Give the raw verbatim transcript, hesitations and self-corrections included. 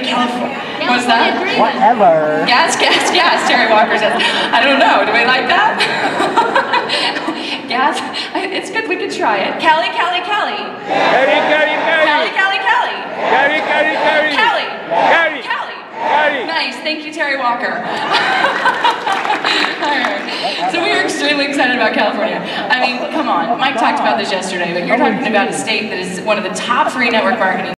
California. What's that? Whatever. Gas, gas, gas, Terry Walker says. I don't know, do we like that? Gas, it's good, we could try it. Callie, Callie, Callie. Callie, Callie, Callie, Callie. Callie, Callie. Callie, Callie, Callie. Callie. Callie. Callie. Callie. Nice, thank you, Terry Walker. So we are extremely excited about California. I mean, come on, Mike talked about this yesterday, but you're talking about a state that is one of the top three network marketing